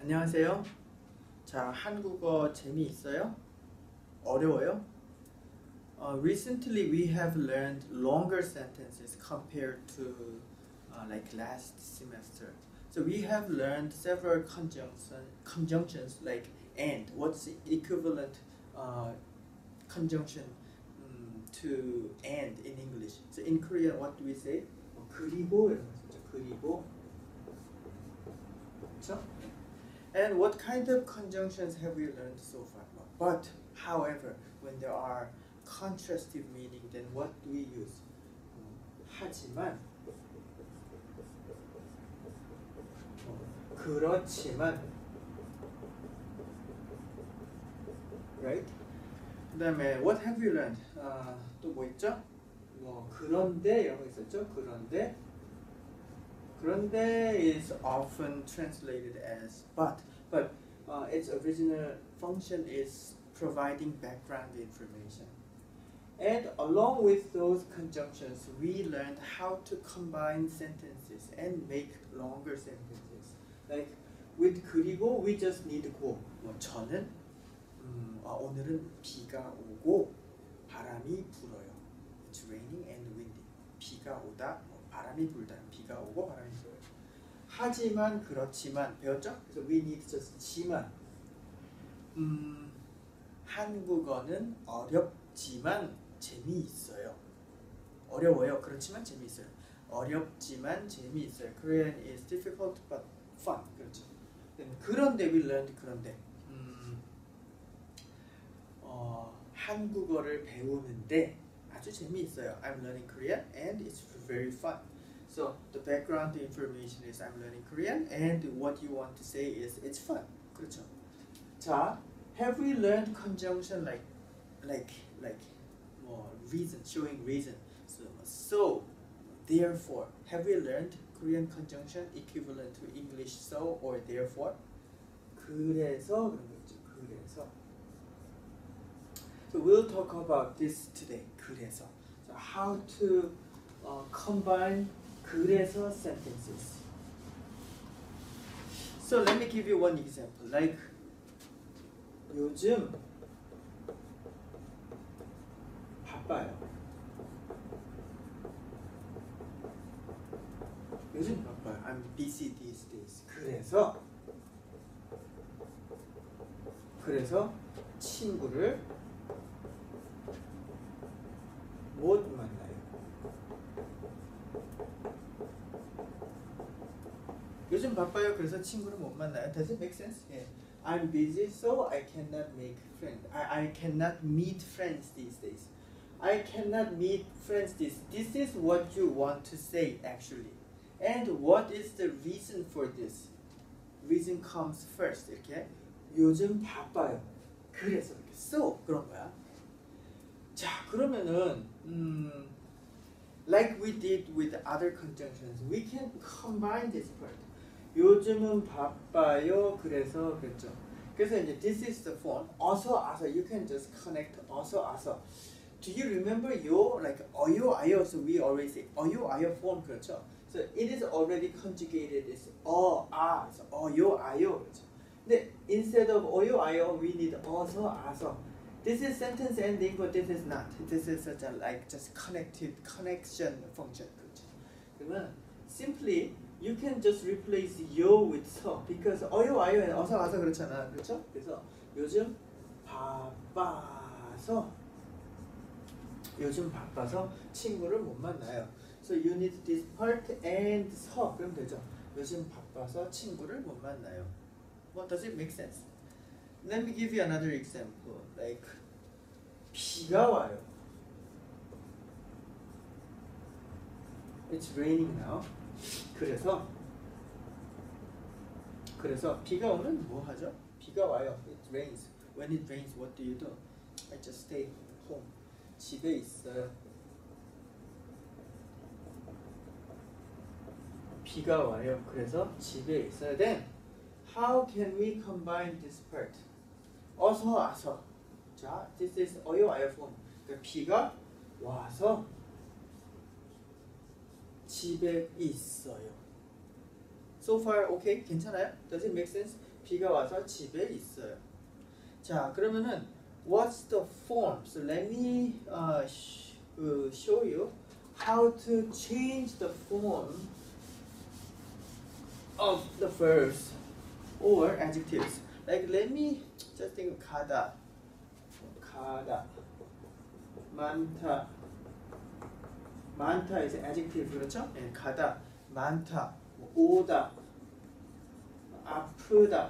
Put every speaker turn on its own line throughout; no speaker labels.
안녕하세요. 자, 한국어 재미있어요? 어려워요? Recently we have learned longer sentences compared to like last semester. So we have learned several conjunctions like and. What's the equivalent conjunction to and in English? So in Korean, what do we say? 그리고 이런 거 쓰죠. 그리고. 그렇죠? And what kind of conjunctions have we learned so far? But, however, when there are contrastive meaning, then what do we use? 하지만, 그렇지만, right? 그다음에 what have we learned? 또 뭐 있죠? 그런데 이런 거 있었죠? 그런데 is often translated as but its original function is providing background information. And along with those conjunctions, we learned how to combine sentences and make longer sentences. Like with 그리고 we just need 고. 저는 오늘은 비가 오고 바람이 불어요. It's raining and windy. 비가 오다, 바람이 불다, 비가 오고 바람이 불어요. 하지만 그렇지만 배웠죠? 그래서 we need just 지만. 한국어는 어렵지만 재미있어요. 어려워요. 그렇지만 재미있어요. 어렵지만 재미있어요. Korean is difficult but fun. 그렇죠. 그런데 we learned 그런데 한국어를 배우는데 아주 재미있어요. I'm learning Korean and it's very fun. So the background information is I'm learning Korean and what you want to say is it's fun. 그렇죠. 자, have we learned conjunction like reason, showing reason. So therefore, have we learned Korean conjunction equivalent to English so or therefore? 그래서 그런 거죠. 그래서. So we'll talk about this today. 그래서. So how to combine 그래서 sentences. So let me give you one example. Like 요즘 바빠요. 요즘 바빠요. I'm busy these days. 그래서 친구를 못 만나요. 요즘 바빠요. 그래서 친구를 못 만나요. Does it make sense? Yeah. I'm busy, so I cannot make friends. I cannot meet friends these days. I cannot meet friends this is what you want to say actually. And what is the reason for this? Reason comes first. 이렇게 요즘 바빠요. 그래서 이렇게 so 그런 거야. 자, 그러면은 like we did with other conjunctions, we can combine this part. 요즘은 바빠요. 그래서 그랬죠. 그래서 이제 this is the form. 어서 you can just connect 어서. Do you remember your like 어요 아요? So we always say 어요 아요 form 그렇죠. So it is already conjugated as 아. So 어요 아요 그렇죠. 근데 instead of 어요 아요, we need 어서. This is sentence ending, but this is not. This is such a like just connection function. 그렇죠. 그러면 simply you can just replace yo with 서 because 어요 아요 and 어서 그렇잖아. 그렇죠? 그래서 요즘 바빠서 친구를 못 만나요. So you need this part and 서 그럼 되죠. 요즘 바빠서 친구를 못 만나요. What does it make sense? Let me give you another example. Like 비가 와요. It's raining now. 그래서 비가 오면 뭐 하죠? 비가 와요. It rains. When it rains, what do you do? I just stay home. 집에 있어요. 비가 와요. 그래서 집에 있어요. Then, how can we combine this part? 어서. 자, this is 어요 아요 form. 그러니까 비가 와서 집에 있어요. So far, okay? 괜찮아요? Does it make sense? 비가 와서 집에 있어요. 자, 그러면은 what's the form? So let me show you how to change the form of the verbs or adjectives. Like let me just think 가다, 많다. 많다 is adjective 그렇죠? 네, 가다, 많다, 오다, 아프다.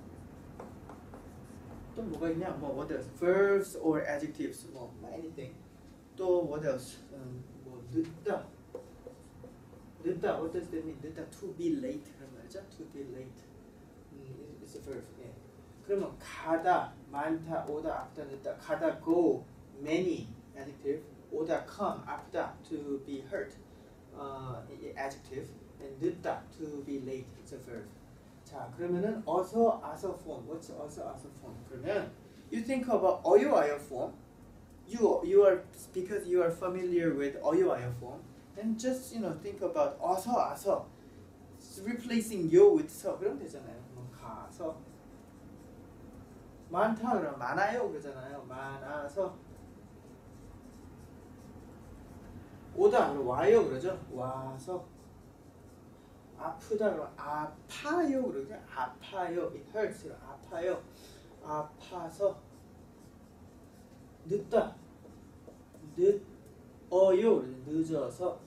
또 뭐가 있냐? 뭐 what else? Verbs or adjectives. 뭐 anything. 또 what else? 뭐 늦다. 늦다. What does that mean? 늦다. To be late 그런 말이죠. To be late. It's a verb. 예. 그러면 가다, 많다, 오다, 아프다, 늦다. 가다, go, many adjective. 오다, come, 아프다, to be hurt. Adjective. And 늦다, to be late. It's a verb. 자, 그러면은 어서 아서 form. What's 어서 아서 form? 그러면 you think about 어요 form. You are because you are familiar with 어요 form. And just think about 어서 아서 replacing 요 with 서 그러면 되잖아요. 뭐 가서 많다 그러면 많아요 그러잖아요. 많아서 오다 그러면 와요 그러죠. 와서 아프다 그러면 아파요 그러죠. 아파요. It hurts. 아파요. 아파서 늦다. 늦어요. 늦어서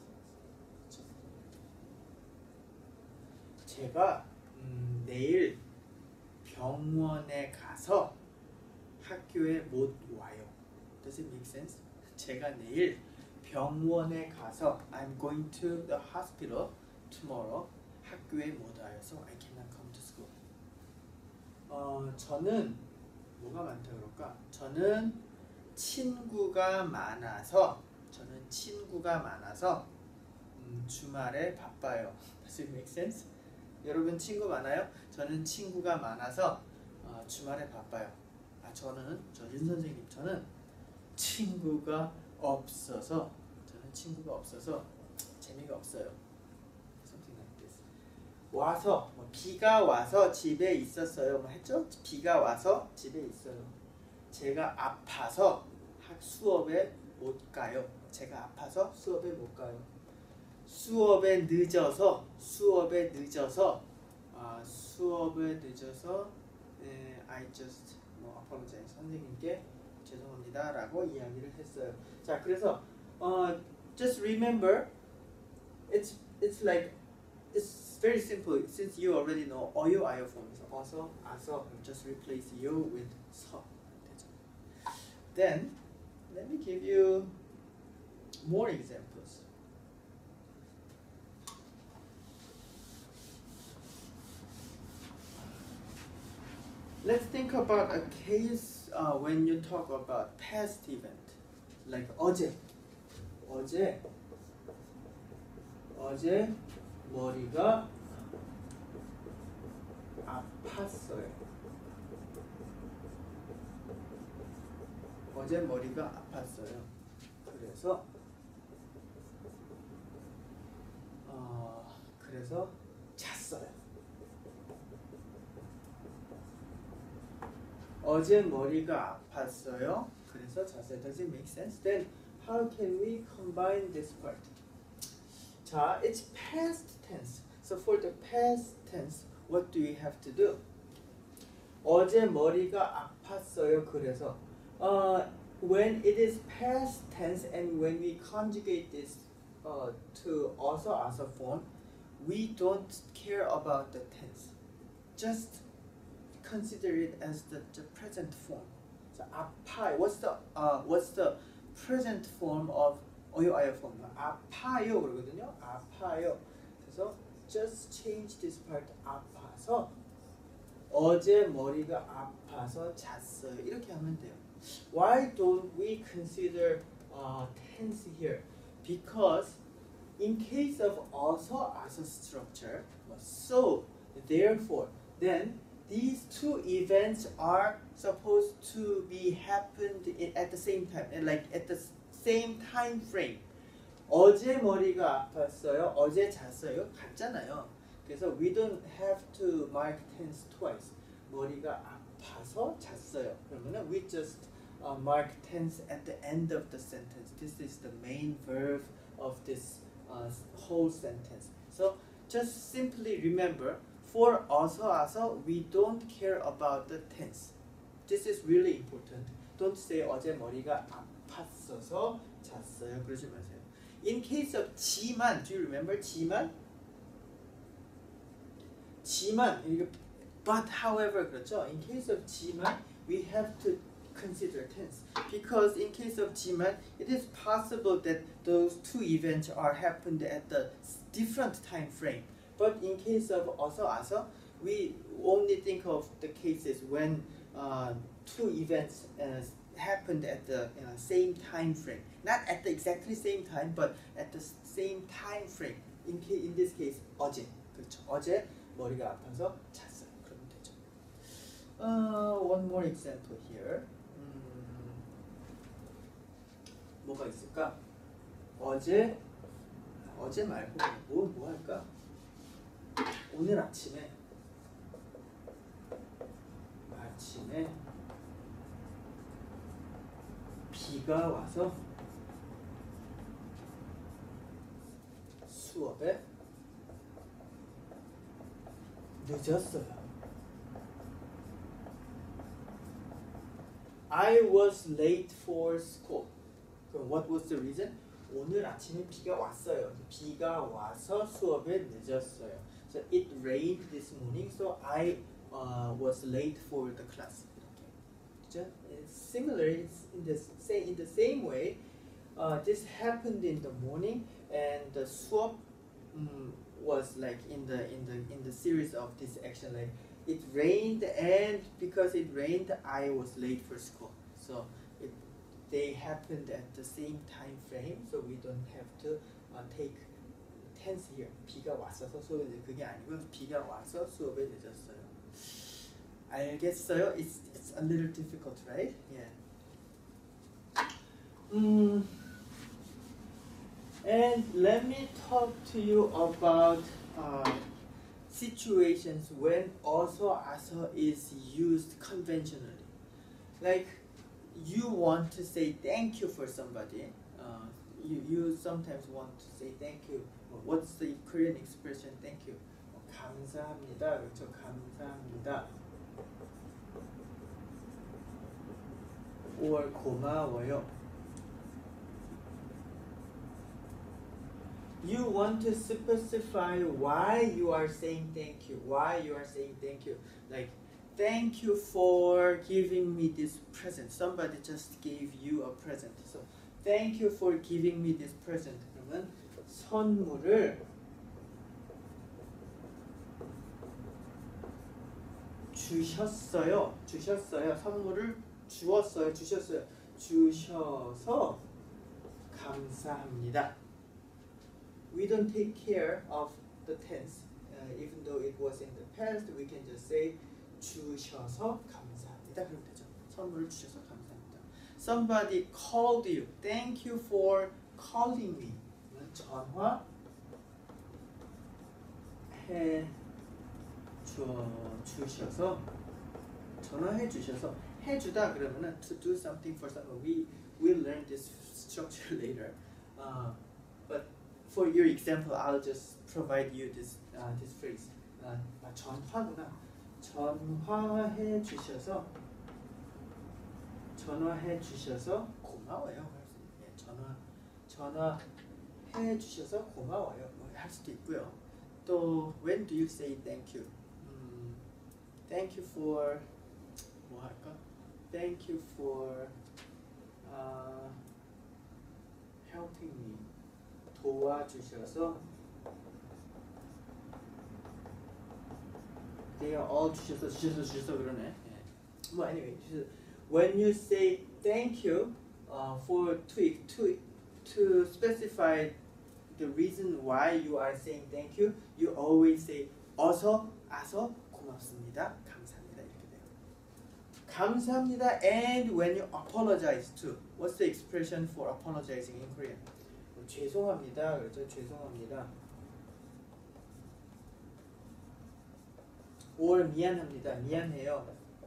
제가 내일 병원에 가서 학교에 못 와요. Does it make sense? 제가 내일 병원에 가서 I'm going to the hospital tomorrow. 학교에 못 와요. So I cannot come to school. 저는 뭐가 많다 그럴까? 저는 친구가 많아서 주말에 바빠요. Does it make sense? 여러분 친구 많아요? 저는 친구가 많아서 주말에 바빠요. 저 윤 선생님 저는 친구가 없어서 재미가 없어요. Something like this. 와서 비가 와서 집에 있었어요. 뭐 했죠? 비가 와서 집에 있어요. 제가 아파서 수업에 못 가요. 제가 아파서 수업에 못 가요. 수업에 늦어서 I just apologize. 선생님께 죄송합니다라고 이야기를 했어요. 자, 그래서 just remember it's like it's very simple since you already know 어요 forms. 어서 아서 just replace you with 서. Then let me give you more examples. Let's think about a case when you talk about past event, like 어제 머리가 아팠어요. 어제 머리가 아팠어요. 그래서 잤어요. 어제 머리가 아팠어요. 그래서 잤어요. Does it make sense? Then how can we combine this part? 자, it's past tense. So for the past tense, what do we have to do? 어제 머리가 아팠어요. 그래서 when it is past tense and when we conjugate this to 어서 아서 form, we don't care about the tense. Just consider it as the present form. So 아파요. What's the present form of 어요 form? 아파요 그러거든요. 아파요. 그래서 just change this part. 아파서 어제 머리가 아파서 잤어요. 이렇게 하면 돼요. Why don't we consider tense here? Because in case of 어서 아서 structure, so therefore, then these two events are supposed to be happened at the same time, and like at the same time frame. 어제 머리가 아팠어요. 어제 잤어요. 같잖아요. 그래서 we don't have to mark tense twice. 머리가 아파서 잤어요. 그러면은 we just mark tense at the end of the sentence. This is the main verb of this whole sentence. So just simply remember, for 어서 와서 we don't care about the tense. This is really important. Don't say 어제 머리가 아팠어서 잤어요. 그러지 마세요. In case of 지만, do you remember 지만? 지만, but however 그렇죠. In case of 지만, we have to consider tense because in case of 지만, it is possible that those two events are happened at the different time frame. But in case of 어서 와서, we only think of the cases when two events happened at the same time frame. Not at the exactly same time, but at the same time frame. In this case, 어제. 그렇죠. 어제 머리가 아파서 잤어요. 그러면 되죠. One more example here. 뭐가 있을까? 어제 말고 뭐 할까? 오늘 아침에 비가 와서 수업에 늦었어요. I was late for school. 그럼 what was the reason? 오늘 아침에 비가 왔어요. 비가 와서 수업에 늦었어요. So it rained this morning, so I was late for the class. It's similar. It's in the same way. This happened in the morning, and the 수업 was like in the series of this action. Like it rained, and because it rained, I was late for school. So they happened at the same time frame, so we don't have to take tense here. 비가 왔어서 수업에 그게 아니고 비가 와서 수업에 늦었어요. 알겠어요? It's a little difficult, right? Yeah. And let me talk to you about situations when 어서 와서 is used conventionally. Like you want to say thank you for somebody. You sometimes want to say thank you. What's the Korean expression thank you? 감사합니다. 그렇죠? 감사합니다. or 고마워요. You want to specify why you are saying thank you. Why you are saying thank you. Like, thank you for giving me this present. Somebody just gave you a present. So, thank you for giving me this present. 그러면 선물을 주셨어요. 선물을 주셔서 감사합니다. We don't take care of the tense. Even though it was in the past, we can just say 주셔서 감사합니다. 그러면 되죠. 선물을 주셔서 감사합니다. Somebody called you. Thank you for calling me. 전화해 주셔서 해주다 그러면은 to do something for someone. We learn this structure later. But for your example, I'll just provide you this phrase. 전화구나. 전화해 주셔서 고마워요. 전화해 주셔서 고마워요. 할 수도 있고요. 또 when do you say thank you? Thank you for 뭐 할까? Thank you for helping me. 도와주셔서. They are all 주셔서 그러네. Well, anyway, when you say thank you, to specify the reason why you are saying thank you, you always say 어서 와서 고맙습니다. 감사합니다. 이렇게 돼요. 감사합니다. And when you apologize too, what's the expression for apologizing in Korean? 죄송합니다. 그렇죠. 죄송합니다. or 미안합니다. 미안해요.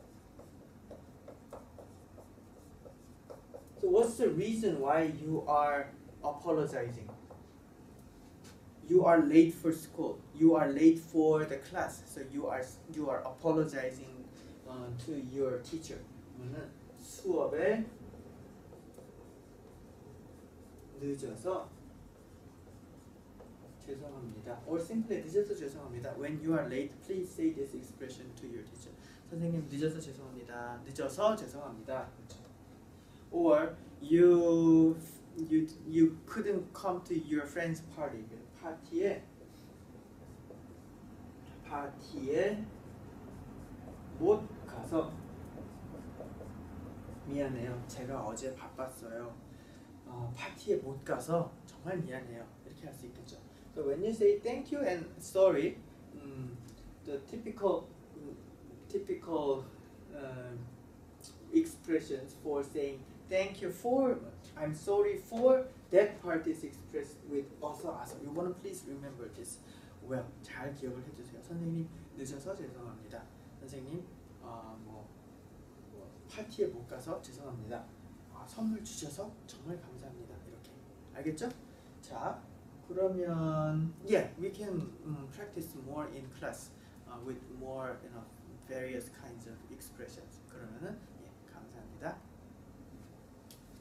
So what's the reason why you are apologizing? You are late for school. You are late for the class. So you are apologizing to your teacher. 그러면은 수업에 늦어서 죄송합니다. Or simply 늦어서 죄송합니다. When you are late, please say this expression to your teacher. 선생님 늦어서 죄송합니다. 늦어서 죄송합니다. 그렇죠. Or you couldn't come to your friend's party. 파티에 못 가서 미안해요. 제가 어제 바빴어요. 파티에 못 가서 정말 미안해요. 이렇게 할 수 있겠죠. So when you say thank you and sorry, the typical expressions for saying thank you for, I'm sorry for, that part is expressed with also. You want to please remember this. Well, 잘 기억을 해주세요. 선생님 늦어서 죄송합니다. 선생님 파티에 못 가서 죄송합니다. 선물 주셔서 정말 감사합니다. 이렇게 알겠죠? 자, 그러면 we can practice more in class with more various kinds of expressions. 그러면은 감사합니다.